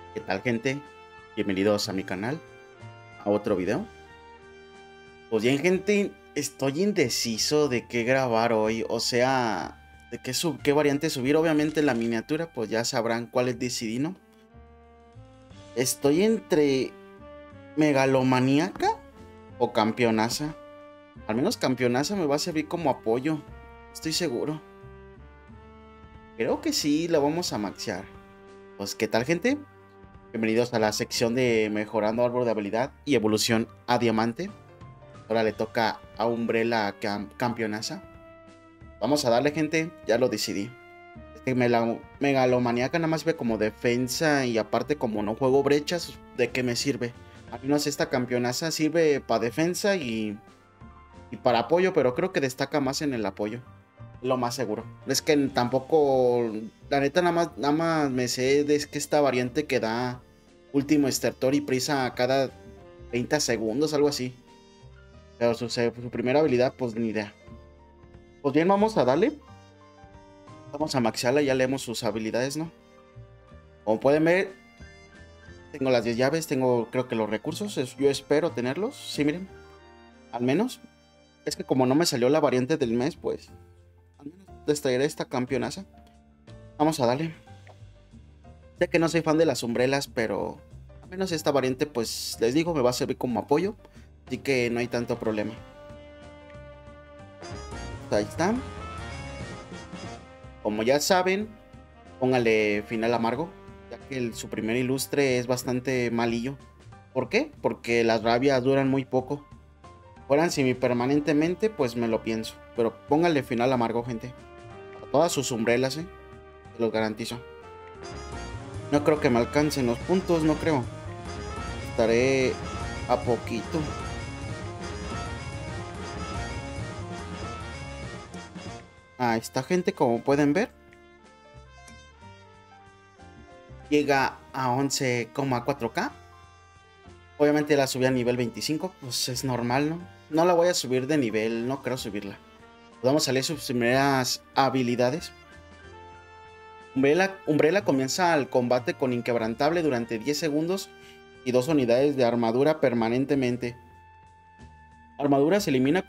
¿Qué tal, gente? Bienvenidos a mi canal, a otro video. Pues bien, gente, estoy indeciso de qué grabar hoy, o sea, de qué variante subir. Obviamente la miniatura, pues ya sabrán cuál decidí, ¿no? Estoy entre megalomaníaca o campeonaza. Al menos campeonaza me va a servir como apoyo, estoy seguro. Creo que sí, la vamos a maxear. Pues, ¿qué tal, gente? Bienvenidos a la sección de mejorando árbol de habilidad y evolución a diamante. Ahora le toca a Umbrella campeonaza. Vamos a darle, gente. Ya lo decidí. Es que megalomaniaca nada más ve como defensa y aparte como no juego brechas, ¿de qué me sirve? Al menos esta campeonaza sirve para defensa y para apoyo, pero creo que destaca más en el apoyo. Lo más seguro. Es que tampoco, la neta nada más me sé de que esta variante que da último estertor y prisa a cada 30 segundos, algo así. Pero su primera habilidad, pues ni idea. Pues bien, vamos a darle. Vamos a maxearla, ya leemos sus habilidades, ¿no? Como pueden ver, tengo las 10 llaves, tengo creo que los recursos. Yo espero tenerlos. Sí, miren. Al menos. Es que como no me salió la variante del mes, pues al menos destraeré esta campeonaza. Vamos a darle. Sé que no soy fan de las umbrelas, pero al menos esta variante, pues les digo, me va a servir como apoyo. Así que no hay tanto problema. Ahí está. Como ya saben, póngale final amargo, ya que su primer ilustre es bastante malillo. ¿Por qué? Porque las rabias duran muy poco. Fueran semi-permanentemente, pues me lo pienso. Pero póngale final amargo, gente. A todas sus umbrelas, se los garantizo. No creo que me alcancen los puntos, no creo. Estaré a poquito. Ahí está, gente, como pueden ver. Llega a 11,4K. Obviamente la subí a nivel 25, pues es normal, ¿no? No la voy a subir de nivel, no creo subirla. Vamos a leer sus primeras habilidades. Umbrella comienza el combate con inquebrantable durante 10 segundos y 2 unidades de armadura permanentemente. Armadura se elimina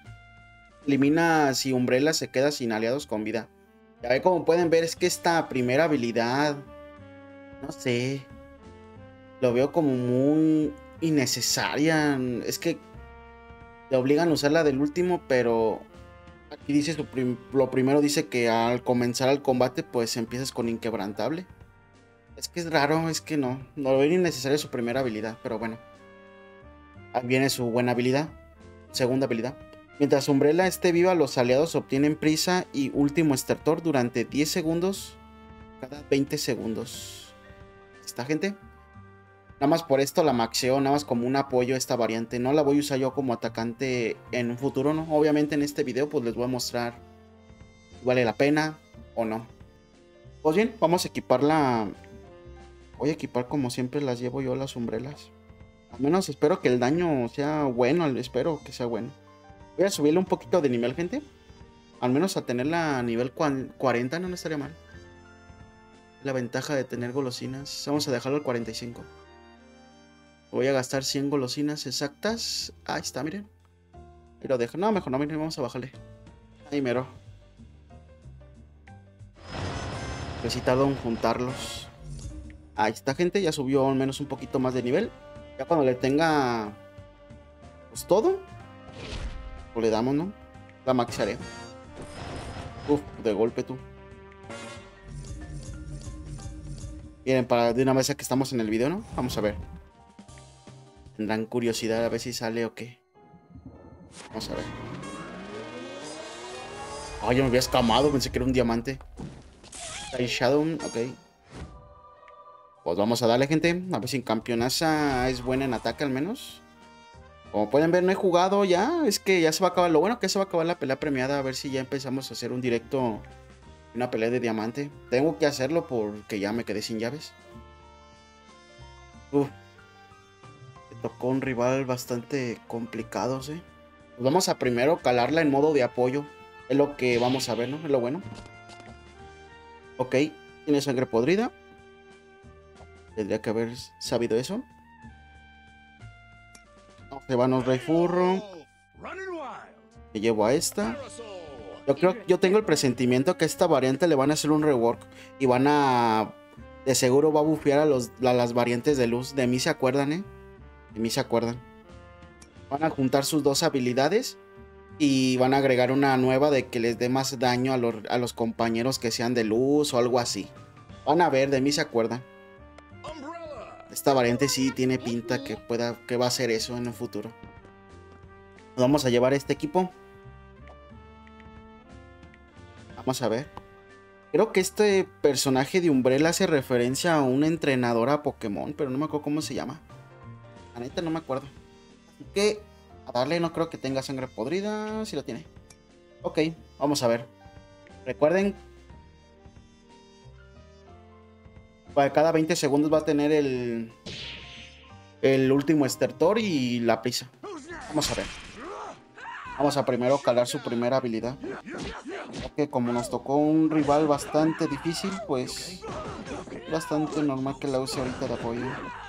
si Umbrella se queda sin aliados con vida. Ya ve, como pueden ver, es que esta primera habilidad, no sé, lo veo como muy innecesaria. Es que le obligan a usar la del último, pero aquí dice lo primero dice que al comenzar el combate pues empiezas con inquebrantable. Es que es raro, es que no lo veo innecesario su primera habilidad, pero bueno. Ahí viene su buena habilidad, segunda habilidad. Mientras Umbrella esté viva, los aliados obtienen prisa y último estertor durante 10 segundos cada 20 segundos. ¿Está, gente? Nada más por esto la maxeo, nada más como un apoyo a esta variante. No la voy a usar yo como atacante en un futuro, ¿no? Obviamente en este video pues les voy a mostrar si vale la pena o no. Pues bien, vamos a equiparla. Voy a equipar como siempre las llevo yo, las umbrelas. Al menos espero que el daño sea bueno, espero que sea bueno. Voy a subirle un poquito de nivel, gente. Al menos a tenerla a nivel 40 no estaría mal. La ventaja de tener golosinas. Vamos a dejarlo al 45. Voy a gastar 100 golosinas exactas. Ahí está, miren. Y lo dejo. No, mejor no, miren, vamos a bajarle. Ahí mero. Pues sí tardo en juntarlos. Ahí está, gente. Ya subió al menos un poquito más de nivel. Ya cuando le tenga pues todo, pues le damos, ¿no? La maxearé. Uf, de golpe tú. Miren, para de una vez que estamos en el video, ¿no? Vamos a ver. Tendrán curiosidad a ver si sale o qué. Vamos a ver. Ay, yo me había escamado, pensé que era un diamante. Hay Shadow, ok. Pues vamos a darle, gente. A ver si en campeonaza es buena en ataque al menos. Como pueden ver, no he jugado ya. Es que ya se va a acabar. Lo bueno que se va a acabar la pelea premiada. A ver si ya empezamos a hacer un directo. Una pelea de diamante. Tengo que hacerlo porque ya me quedé sin llaves. Uf. Me tocó un rival bastante complicado, ¿sí? Pues vamos a primero calarla en modo de apoyo. Es lo que vamos a ver, ¿no? Es lo bueno. Ok. Tiene sangre podrida. Tendría que haber sabido eso. No, se van los Rey Furro. Me llevo a esta. Yo tengo el presentimiento que a esta variante le van a hacer un rework. Y van a... De seguro va a bufear a las variantes de luz. De mí se acuerdan, ¿eh? De mí se acuerdan. Van a juntar sus dos habilidades. Y van a agregar una nueva de que les dé más daño a los compañeros que sean de luz o algo así. Van a ver, de mí se acuerdan. Esta variante sí tiene pinta que va a hacer eso en el futuro. Nos vamos a llevar este equipo. Vamos a ver. Creo que este personaje de Umbrella hace referencia a una entrenadora Pokémon, pero no me acuerdo cómo se llama. La neta no me acuerdo. Así que a darle, no creo que tenga sangre podrida. Sí lo tiene. Ok, vamos a ver. Recuerden, para cada 20 segundos va a tener el último estertor y la prisa. Vamos a ver. Vamos a primero calar su primera habilidad. Que como nos tocó un rival bastante difícil, pues bastante normal que la use ahorita de apoyo.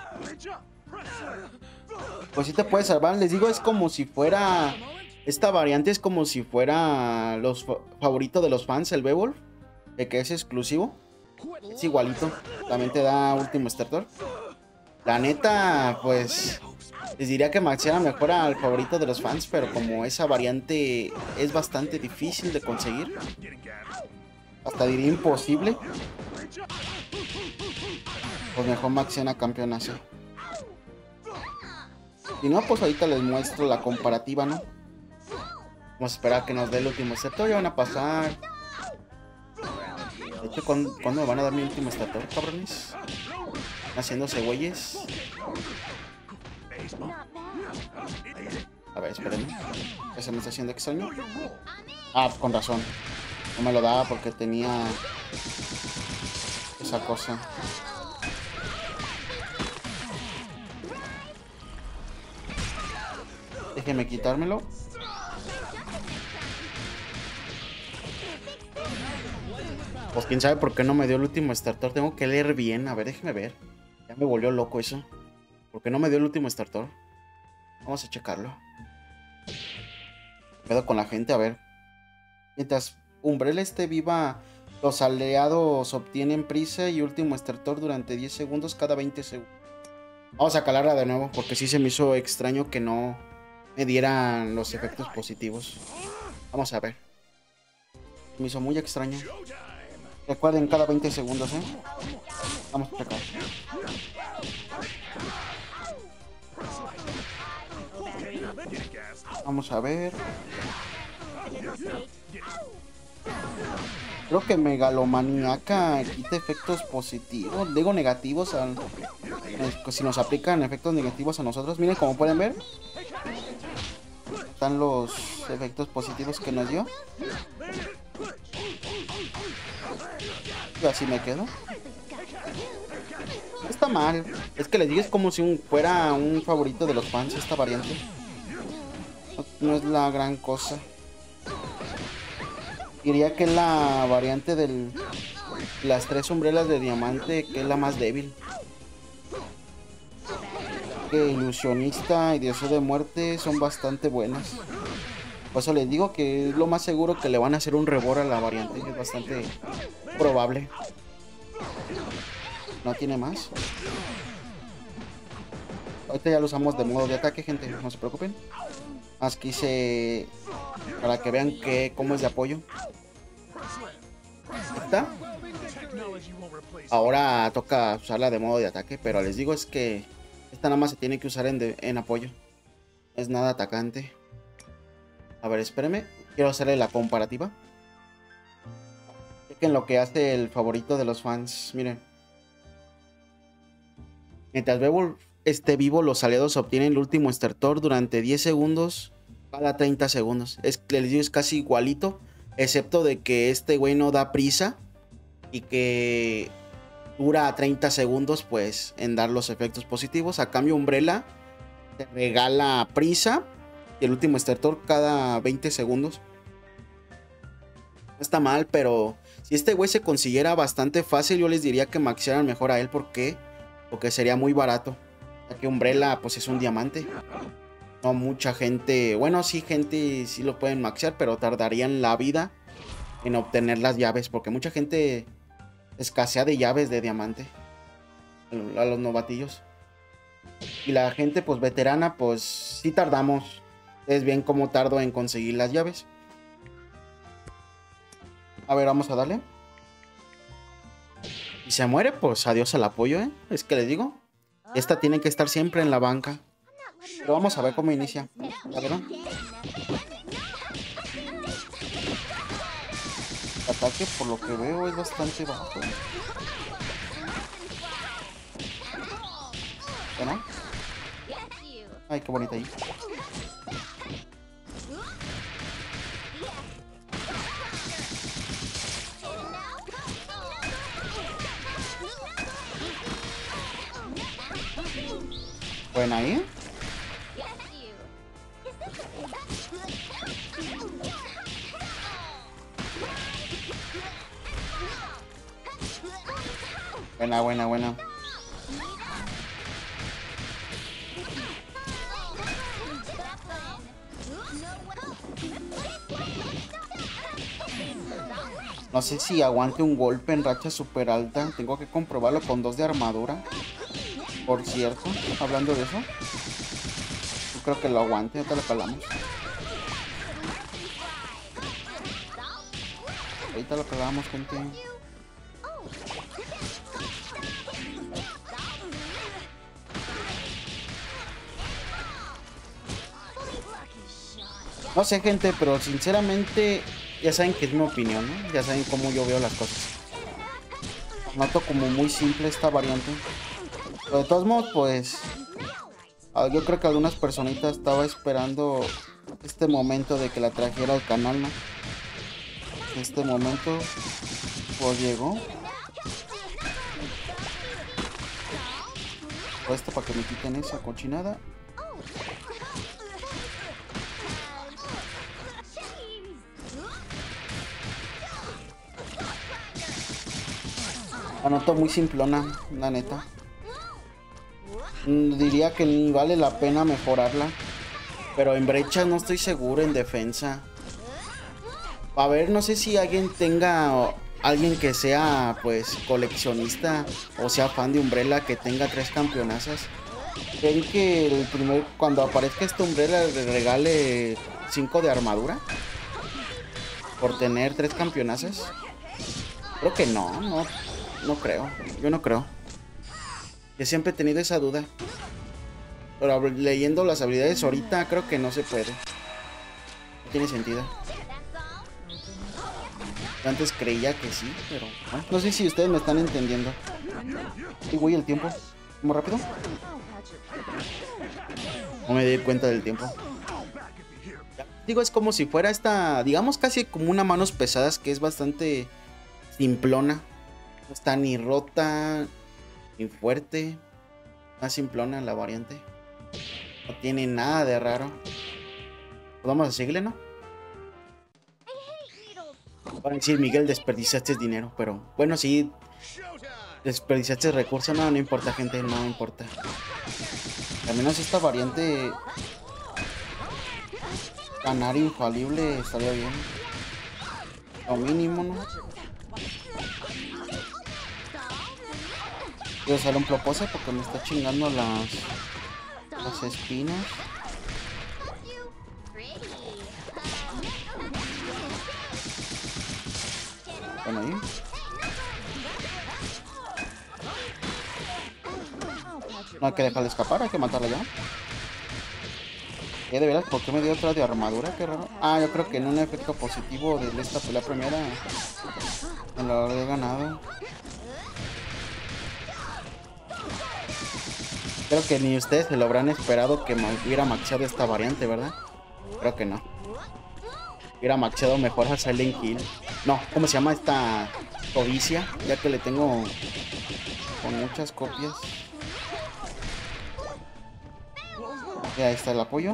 Pues sí te puede salvar. Les digo, es como si fuera... Esta variante es como si fuera los favoritos de los fans, el Beowulf, de que es exclusivo. Es igualito. También te da último estertor. La neta, pues... Les diría que maxeara mejor al favorito de los fans, pero como esa variante es bastante difícil de conseguir, hasta diría imposible, pues mejor maxean a campeonazo. Si no, pues ahorita les muestro la comparativa, ¿no? Vamos a esperar a que nos dé el último estator. Ya van a pasar. De hecho, ¿cuándo me van a dar mi último estator, cabrones? Haciéndose güeyes. A ver, espérenme. ¿Qué se me está haciendo extraño? Ah, pues con razón. No me lo daba porque tenía esa cosa. Déjenme quitármelo. Pues quién sabe por qué no me dio el último starter. Tengo que leer bien. A ver, déjenme ver. Ya me volvió loco eso. ¿Por qué no me dio el último starter? Vamos a checarlo. Quedo con la gente, a ver. Mientras Umbrella esté viva, los aliados obtienen prisa y último starter durante 10 segundos cada 20 segundos. Vamos a calarla de nuevo porque sí se me hizo extraño que no me dieran los efectos positivos. Vamos a ver. Me hizo muy extraño. Recuerden, cada 20 segundos, ¿eh? Vamos a checar. Vamos a ver. Creo que Megalomaniaca quita efectos positivos. Digo negativos. Si nos aplican efectos negativos a nosotros. Miren, como pueden ver, están los efectos positivos que nos dio. Y así me quedo. No está mal. Es que les digo, es como si fuera un favorito de los fans esta variante. No es la gran cosa. Diría que es la variante de las 3 umbrelas de diamante, que es la más débil. Que ilusionista y deseo de muerte son bastante buenas. Por eso les digo que es lo más seguro que le van a hacer un reborn a la variante. Es bastante probable. No tiene más. Ahorita ya lo usamos de modo de ataque, gente. No se preocupen. Más quise para que vean cómo es de apoyo. ¿Está? Ahora toca usarla de modo de ataque, pero les digo es que esta nada más se tiene que usar en apoyo. No es nada atacante. A ver, espérenme. Quiero hacerle la comparativa. Chequen lo que hace el favorito de los fans. Miren. Mientras Beowulf esté vivo, los aliados obtienen el último estertor durante 10 segundos cada 30 segundos. Les digo, es casi igualito. Excepto de que este güey no da prisa. Y que dura 30 segundos pues en dar los efectos positivos. A cambio Umbrella te regala prisa y el último estertor cada 20 segundos. No está mal, pero si este güey se consiguiera bastante fácil, yo les diría que maxearan mejor a él porque porque sería muy barato, ya que Umbrella pues es un diamante. No mucha gente, bueno, sí, gente sí lo pueden maxear, pero tardarían la vida en obtener las llaves, porque mucha gente escasea de llaves de diamante a los novatillos. Y la gente pues veterana, pues sí tardamos. Es bien cómo tardo en conseguir las llaves. A ver, vamos a darle. Y se muere, pues adiós al apoyo, ¿eh? Es que les digo, esta tiene que estar siempre en la banca. Pero vamos a ver cómo inicia. A ver, ¿no? El ataque, por lo que veo, es bastante bajo. ¿No? Ay, qué bonita ahí. Buena ahí. Buena, buena, buena. No sé si aguante un golpe en racha super alta. Tengo que comprobarlo con 2 de armadura. Por cierto, hablando de eso, yo creo que lo aguante. Ahorita lo calamos. Ahorita lo calamos, gente. No sé, gente, pero sinceramente ya saben que es mi opinión, ¿no? Ya saben cómo yo veo las cosas. Noto como muy simple esta variante. Pero de todos modos, pues yo creo que algunas personitas estaba esperando este momento de que la trajera al canal, ¿no? Este momento pues llegó. Esto para que me quiten esa cochinada. La noto muy simplona, la neta. Diría que ni vale la pena mejorarla. Pero en brechas no estoy seguro, en defensa. A ver, no sé si alguien tenga... Alguien que sea, pues, coleccionista o sea fan de Umbrella, que tenga 3 campeonazas. ¿Creen que el primer, cuando aparezca este Umbrella, le regale 5 de armadura? Por tener 3 campeonazas. Creo que no creo. Yo no creo. Yo siempre he tenido esa duda. Pero leyendo las habilidades ahorita, creo que no se puede. No tiene sentido. Antes creía que sí, pero no sé si ustedes me están entendiendo. Y voy el tiempo. ¿Muy rápido? No me di cuenta del tiempo. Digo, es como si fuera esta, digamos casi como una manos pesadas, que es bastante simplona. No está ni rota, ni fuerte. Más simplona la variante. No tiene nada de raro. Pues vamos a seguirle, ¿no? Van a decir, Miguel, desperdiciaste dinero, pero bueno, sí, desperdiciaste recursos, no importa, gente, no importa. Al menos esta variante ganar infalible estaría bien. Lo mínimo, ¿no? Quiero usar un propósito porque me está chingando las espinas. Bueno, ahí. No hay que dejarla escapar, hay que matarla ya. De veras, ¿por qué me dio otra de armadura? Qué raro. Ah, yo creo que en un efecto positivo de esta pelea primera me lo habré ganado. Creo que ni ustedes se lo habrán esperado que me hubiera maxeado esta variante, ¿verdad? Creo que no. Hubiera maxeado mejor a Silent Hill. No, ¿cómo se llama esta codicia? Ya que le tengo con muchas copias. Ya ahí está el apoyo.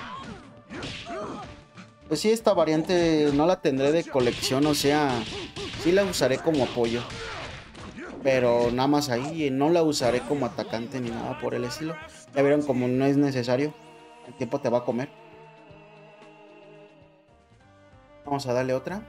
Pues sí, esta variante no la tendré de colección, o sea, Sí la usaré como apoyo. Pero nada más ahí. No la usaré como atacante ni nada por el estilo. Ya vieron como no es necesario. El tiempo te va a comer. Vamos a darle otra.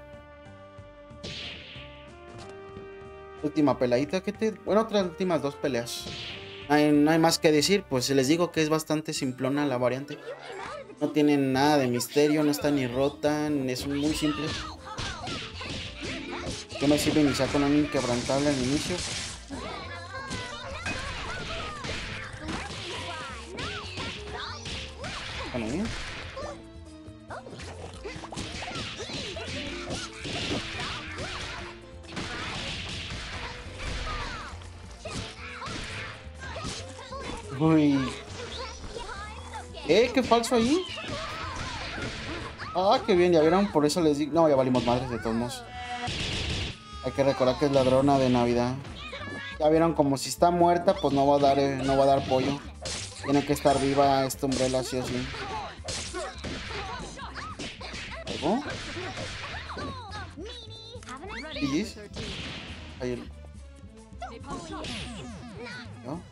Última peladita que te... Bueno, otras últimas 2 peleas. No hay más que decir. Pues les digo que es bastante simplona la variante. No tiene nada de misterio. No está ni rota. Es muy simple. Yo me sirve iniciar con un inquebrantable al inicio. Bueno, bien. Uy. ¿Qué falso ahí? Ah, qué bien, ya vieron, por eso les digo. No, ya valimos madres de todos modos. Hay que recordar que es ladrona de Navidad. Ya vieron, como si está muerta, pues no va a dar pollo. Tiene que estar viva esta Umbrella, sí o sí. ¿Algo? ¿GG's? Ahí. ¿No?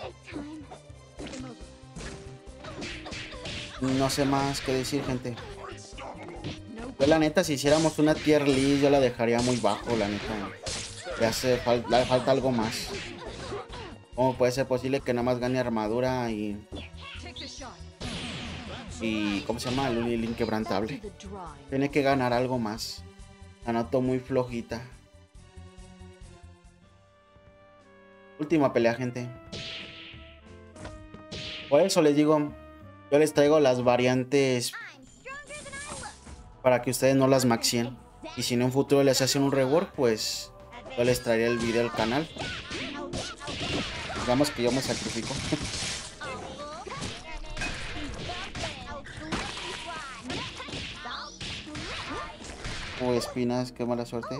No sé más qué decir, gente. Yo la neta, si hiciéramos una tier list, yo la dejaría muy bajo, la neta. Le falta algo más. ¿Cómo puede ser posible que nada más gane armadura y ¿cómo se llama? El inquebrantable. Tiene que ganar algo más. La noto muy flojita. Última pelea, gente. Por eso les digo, yo les traigo las variantes para que ustedes no las maxien. Y si en un futuro les hacen un rework, pues yo les traeré el video al canal. Digamos que yo me sacrifico. Uy, espinas, qué mala suerte.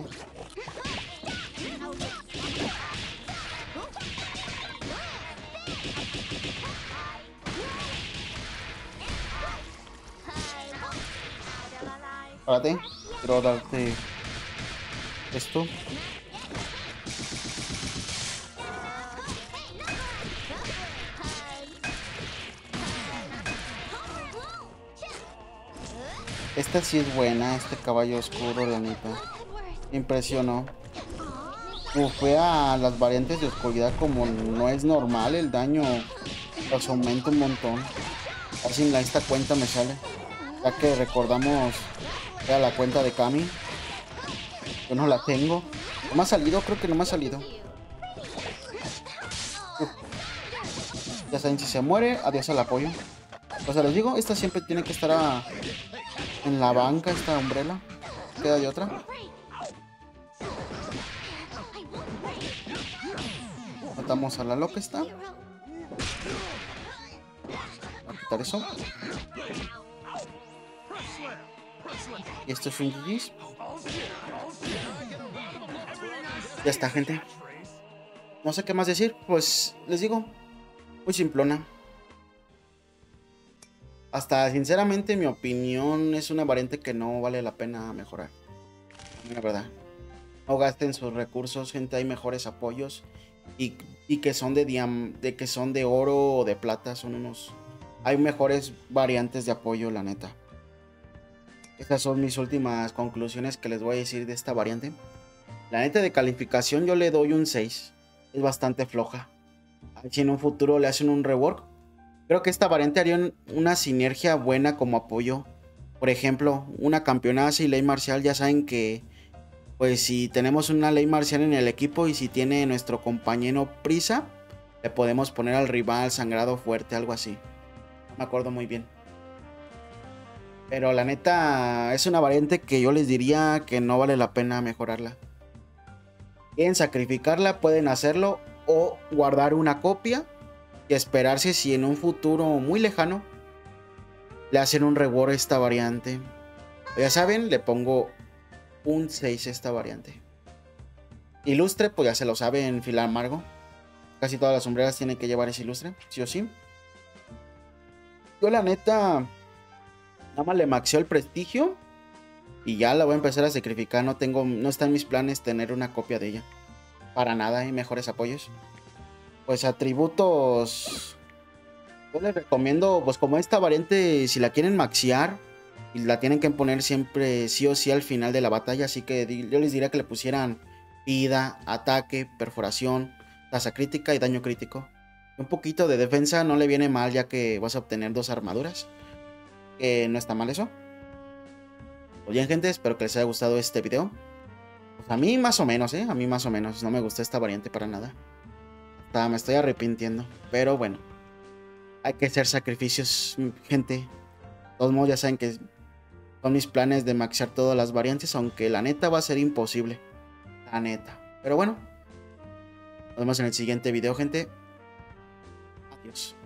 Espérate, quiero darte esto. Esta sí es buena, este caballo oscuro, la neta. Impresionó. Bufea a las variantes de oscuridad como no es normal, el daño los aumenta un montón. Así en esta cuenta me sale. Ya que recordamos, era la cuenta de Kami. Yo no la tengo. ¿No me ha salido? Creo que no me ha salido. Ya saben, si se muere, adiós al apoyo. O sea, les digo, esta siempre tiene que estar en la banca, esta Umbrella. Queda de otra. Matamos a la loca esta. Voy a quitar eso. Y esto es un GG's. Ya está, gente. No sé qué más decir. Pues les digo, muy simplona. Hasta sinceramente, en mi opinión, es una variante que no vale la pena mejorar. La verdad. No gasten sus recursos, gente. Hay mejores apoyos. Y que son que son de oro o de plata. Son unos. Hay mejores variantes de apoyo, la neta. Estas son mis últimas conclusiones que les voy a decir de esta variante. La neta de calificación yo le doy un 6. Es bastante floja. Si en un futuro le hacen un rework, creo que esta variante haría una sinergia buena como apoyo. Por ejemplo, una campeonaza y ley marcial, ya saben que pues si tenemos una ley marcial en el equipo y si tiene nuestro compañero prisa, le podemos poner al rival sangrado fuerte, algo así. No me acuerdo muy bien. Pero la neta es una variante que yo les diría que no vale la pena mejorarla. Quieren sacrificarla, pueden hacerlo o guardar una copia y esperarse si en un futuro muy lejano le hacen un rework a esta variante. Ya saben, le pongo un 6 a esta variante. Ilustre, pues ya se lo sabe en Fila Amargo. Casi todas las sombreras tienen que llevar ese ilustre, sí o sí. Yo la neta nada más le maxeo el prestigio Y ya la voy a empezar a sacrificar. No está en mis planes tener una copia de ella. Para nada, mejores apoyos. Pues atributos. Yo les recomiendo, pues como esta variante, si la quieren maxear, y la tienen que poner siempre sí o sí al final de la batalla. Así que yo les diría que le pusieran vida, ataque, perforación, tasa crítica y daño crítico. Un poquito de defensa no le viene mal, ya que vas a obtener 2 armaduras. No está mal eso. Pues bien, gente, espero que les haya gustado este video. Pues a mí más o menos, a mí más o menos. No me gustó esta variante para nada. Hasta me estoy arrepintiendo. Pero bueno, hay que hacer sacrificios, gente. De todos modos, ya saben que son mis planes de maxear todas las variantes, aunque la neta va a ser imposible. La neta. Pero bueno, nos vemos en el siguiente video, gente. Adiós.